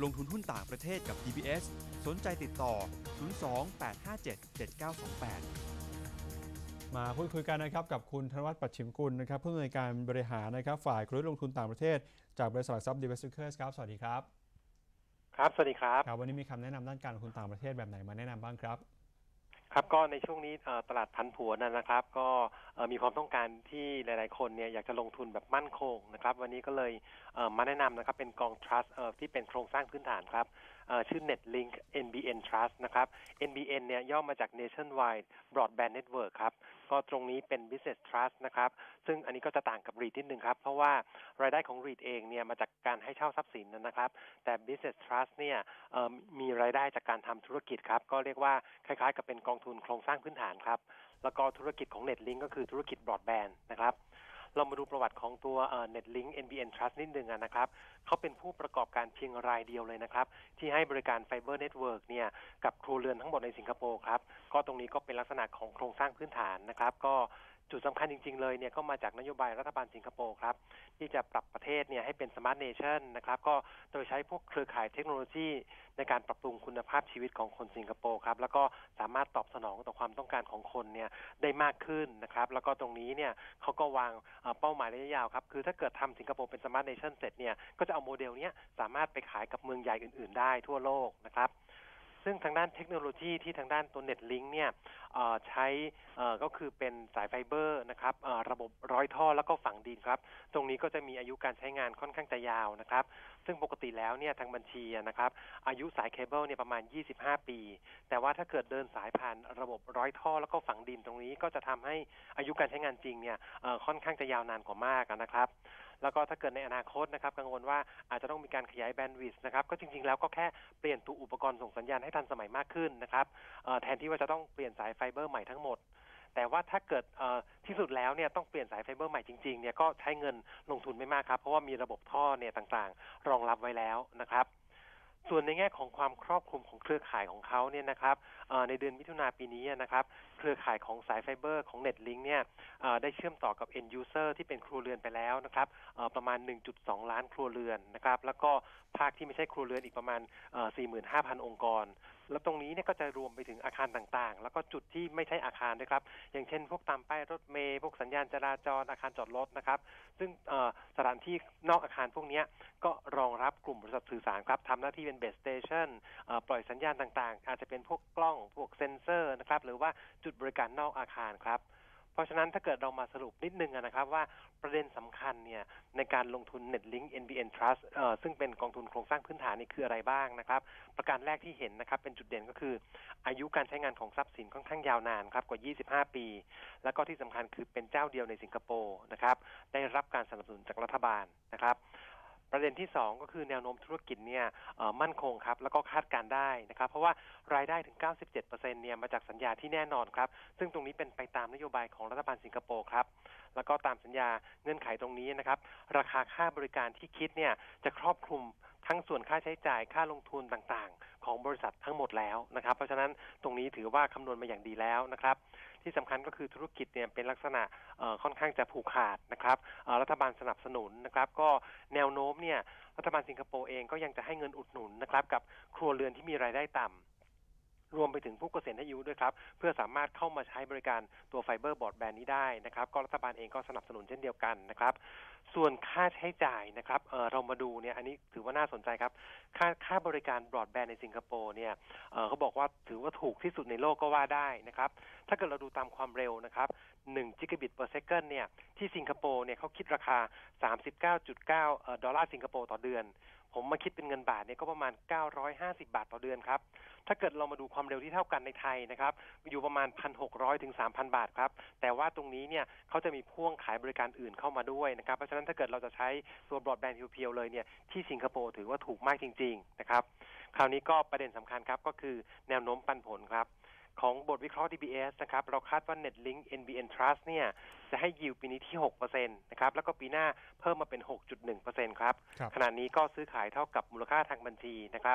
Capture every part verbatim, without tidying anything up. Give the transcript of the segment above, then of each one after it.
ลงทุนหุ้นต่างประเทศกับ ดี บี เอส สนใจติดต่อศูนย์ สอง แปด ห้า เจ็ด เจ็ด เก้า สอง แปดมาพูดคุยกันนะครับกับคุณธนวัฒน์ปัจฉิมกุลนะครับผู้อำนวยการบริหารนะครับฝ่ายกลยุทธ์ลงทุนต่างประเทศจากบริษัทหลักทรัพย์ Diversicers ครับสวัสดีครับครับสวัสดีครับครับวันนี้มีคำแนะนำด้านการลงทุนต่างประเทศแบบไหนมาแนะนำบ้างครับครับก็ในช่วงนี้ตลาดผันผวนนะครับก็มีความต้องการที่หลายๆคนเนี่ยอยากจะลงทุนแบบมั่นคงนะครับวันนี้ก็เลยมาแนะนำนะครับเป็นกอง Trust ที่เป็นโครงสร้างพื้นฐานครับชื่อ Netlink เอ็น บี เอ็น Trust นะครับ เอ็น บี เอ็น เนี่ยย่อมาจาก Nationwide Broadband Network ครับก็ตรงนี้เป็น Business Trust นะครับซึ่งอันนี้ก็จะต่างกับ รีท นิดนึงครับเพราะว่ารายได้ของ รีท เองเนี่ยมาจากการให้เช่าทรัพย์สินนะครับแต่ Business Trust เนี่ยมีรายได้จากการทำธุรกิจครับก็เรียกว่าคล้ายๆกับเป็นกองทุนโครงสร้างพื้นฐานครับแล้วก็ธุรกิจของ Netlink ก็คือธุรกิจ Broadband นะครับเรามาดูประวัติของตัว Netlink เอ็น บี เอ็น Trust นิดนึงนะครับเขาเป็นผู้ประกอบการเพียงรายเดียวเลยนะครับที่ให้บริการไฟเบอร์เน็ตเวิร์กเนี่ยกับครัวเรือนทั้งหมดในสิงคโปร์ครับก็ตรงนี้ก็เป็นลักษณะของโครงสร้างพื้นฐานนะครับก็จุดสำคัญจริงๆเลยเนี่ยก็มาจากนโยบายรัฐบาลสิงคโปร์ครับที่จะปรับประเทศเนี่ยให้เป็นสมาร์ทเนชั่นนะครับก็โดยใช้พวกเครือข่ายเทคโนโลยีในการปรับปรุงคุณภาพชีวิตของคนสิงคโปร์ครับแล้วก็สามารถตอบสนองต่อความต้องการของคนเนี่ยได้มากขึ้นนะครับแล้วก็ตรงนี้เนี่ยเขาก็วางเป้าหมายระยะยาวครับคือถ้าเกิดทำสิงคโปร์เป็นสมาร์ทเนชั่นเสร็จเนี่ยก็จะเอาโมเดลนี้สามารถไปขายกับเมืองใหญ่อื่นๆได้ทั่วโลกนะครับซึ่งทางด้านเทคโนโลยีที่ทางด้านตัว Netlink เนี่ยใช้ก็คือเป็นสายไฟเบอร์นะครับระบบร้อยท่อแล้วก็ฝังดินครับตรงนี้ก็จะมีอายุการใช้งานค่อนข้างจะยาวนะครับซึ่งปกติแล้วเนี่ยทางบัญชีนะครับอายุสายเคเบิลเนี่ยประมาณยี่สิบห้าปีแต่ว่าถ้าเกิดเดินสายผ่านระบบร้อยท่อแล้วก็ฝังดินตรงนี้ก็จะทำให้อายุการใช้งานจริงเนี่ยค่อนข้างจะยาวนานกว่ามากนะครับแล้วก็ถ้าเกิดในอนาคตนะครับกังวลว่าอาจจะต้องมีการขยายแบนด์วิดต์นะครับก็จริงๆแล้วก็แค่เปลี่ยนตัวอุปกรณ์ส่งสัญญาณให้ทันสมัยมากขึ้นนะครับแทนที่ว่าจะต้องเปลี่ยนสายไฟเบอร์ใหม่ทั้งหมดแต่ว่าถ้าเกิดที่สุดแล้วเนี่ยต้องเปลี่ยนสายไฟเบอร์ใหม่จริงๆเนี่ยก็ใช้เงินลงทุนไม่มากครับเพราะว่ามีระบบท่อเนี่ยต่างๆรองรับไว้แล้วนะครับส่วนในแง่ของความครอบคลุมของเครือข่ายของเขาเนี่ยนะครับในเดือนมิถุนายนปีนี้นะครับเครือข่ายของสายไฟเบอร์ของ Netlink เนี่ยได้เชื่อมต่อกับ End User ที่เป็นครัวเรือนไปแล้วนะครับประมาณ หนึ่งจุดสอง ล้านครัวเรือนนะครับแล้วก็ภาคที่ไม่ใช่ครัวเรือนอีกประมาณ สี่หมื่นห้าพัน องค์กรแล้วตรงนี้เนี่ยก็จะรวมไปถึงอาคารต่างๆแล้วก็จุดที่ไม่ใช่อาคารด้วยครับอย่างเช่นพวกตามป้ายรถเมล์พวกสัญญาณจราจรอาคารจอดรถนะครับซึ่งสถานที่นอกอาคารพวกนี้ก็รองรับกลุ่มบริษัทสื่อสารครับทำหน้าที่เป็นเบสสเตชันปล่อยสัญญาณต่างๆอาจจะเป็นพวกกล้องพวกเซ็นเซอร์นะครับหรือว่าจุดบริการนอกอาคารครับเพราะฉะนั้นถ้าเกิดเรามาสรุปนิดนึงนะครับว่าประเด็นสำคัญเนี่ยในการลงทุน Netlink เอ็น บี เอ็น Trust เอ่อซึ่งเป็นกองทุนโครงสร้างพื้นฐานนี่คืออะไรบ้างนะครับประการแรกที่เห็นนะครับเป็นจุดเด่นก็คืออายุการใช้งานของทรัพย์สินค่อนข้างยาวนานครับกว่ายี่สิบห้าปีแล้วก็ที่สำคัญคือเป็นเจ้าเดียวในสิงคโปร์นะครับได้รับการสนับสนุนจากรัฐบาลนะครับประเด็นที่สองก็คือแนวโน้มธุรกิจเนี่ยมั่นคงครับแล้วก็คาดการได้นะครับเพราะว่ารายได้ถึง เก้าสิบเจ็ดเปอร์เซ็นต์ เนี่ยมาจากสัญญาที่แน่นอนครับซึ่งตรงนี้เป็นไปตามนโยบายของรัฐบาลสิงคโปร์ครับแล้วก็ตามสัญญาเงื่อนไขตรงนี้นะครับราคาค่าบริการที่คิดเนี่ยจะครอบคลุมทั้งส่วนค่าใช้จ่ายค่าลงทุนต่างๆของบริษัททั้งหมดแล้วนะครับเพราะฉะนั้นตรงนี้ถือว่าคำนวณมาอย่างดีแล้วนะครับที่สำคัญก็คือธุรกิจเนี่ยเป็นลักษณะค่อนข้างจะผูกขาดนะครับรัฐบาลสนับสนุนนะครับก็แนวโน้มเนี่ยรัฐบาลสิงคโปร์เองก็ยังจะให้เงินอุดหนุนนะครับกับครัวเรือนที่มีรายได้ต่ำรวมไปถึงผู้เกษียณอายุด้วยครับเพื่อสามารถเข้ามาใช้บริการตัวไฟเบอร์บรอดแบนด์นี้ได้นะครับก็รัฐบาลเองก็สนับสนุนเช่นเดียวกันนะครับส่วนค่าใช้จ่ายนะครับ เอ่อ เรามาดูเนี่ยอันนี้ถือว่าน่าสนใจครับค่าค่าบริการบรอดแบนด์ในสิงคโปร์เนี่ย เอ่อ เขาบอกว่าถือว่าถูกที่สุดในโลกก็ว่าได้นะครับถ้าเกิดเราดูตามความเร็วนะครับหนึ่ง Gigabit per second เนี่ยที่สิงคโปร์เนี่ยเขาคิดราคา สามสิบเก้าจุดเก้า ดอลลาร์สิงคโปร์ต่อเดือนผมมาคิดเป็นเงินบาทเนี่ยก็ประมาณเก้าร้อยห้าสิบบาทต่อเดือนครับถ้าเกิดเรามาดูความเร็วที่เท่ากันในไทยนะครับอยู่ประมาณ หนึ่งพันหกร้อย ถึง สามพัน บาทครับแต่ว่าตรงนี้เนี่ยเขาจะมีพ่วงขายบริการอื่นเข้ามาด้วยนะครับเพราะฉะนั้นถ้าเกิดเราจะใช้ตัวบรอดแบนด์เพียวๆเลยเนี่ยที่สิงคโปร์ถือว่าถูกมากจริงๆนะครับคราวนี้ก็ประเด็นสำคัญครับก็คือแนวโน้มปันผลครับของบทวิเคราะห์ ดี บี เอส นะครับเราคาดว่า Netlink เอ็น บี เอ็น Trust เนี่ยจะให้ยิวปีนี้ที่ หกเปอร์เซ็นต์ นะครับแล้วก็ปีหน้าเพิ่มมาเป็น หกจุดหนึ่งเปอร์เซ็นต์ ครับขณะนี้ก็ซื้อขายเท่ากับมูลค่าทางบัญชีนะครับ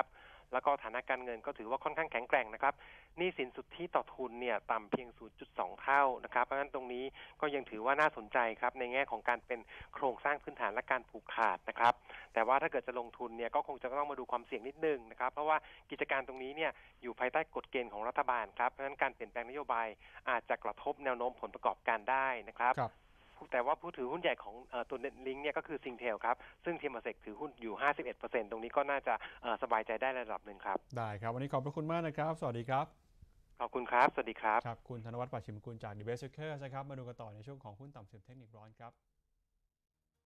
แล้วก็ฐานะการเงินก็ถือว่าค่อนข้างแข็งแกร่งนะครับหนี้สินสุทธิต่อทุนเนี่ยต่ำเพียง ศูนย์จุดสอง เท่านะครับเพราะฉะนั้นตรงนี้ก็ยังถือว่าน่าสนใจครับในแง่ของการเป็นโครงสร้างพื้นฐานและการผูกขาดนะครับแต่ว่าถ้าเกิดจะลงทุนเนี่ยก็คงจะต้องมาดูความเสี่ยงนิดนึงนะครับเพราะว่ากิจการตรงนี้เนี่ยอยู่ภายใต้กฎเกณฑ์ของรัฐบาลครับเพราะฉะนั้นการเปลี่ยนแปลงนโยบายอาจจะกระทบแนวโน้มผลประกอบการได้นะครับแต่ว่าผู้ถือหุ้นใหญ่ของตัวเน็ตลิงก์เนี่ยก็คือซิงเทลครับซึ่งทีมเซกถือหุ้นอยู่ ห้าสิบเอ็ดเปอร์เซ็นต์ ตรงนี้ก็น่าจะสบายใจได้ระดับหนึ่งครับได้ครับวันนี้ขอบพระคุณมากนะครับสวัสดีครับขอบคุณครับสวัสดีครับครับคุณธนวัฒน์ ปัจฉิมกุลจาก ดี บี เอส Seekers นะครับมาดูกันต่อในช่วงของหุ้นต่ำสุดเทคนิคร้อนครับ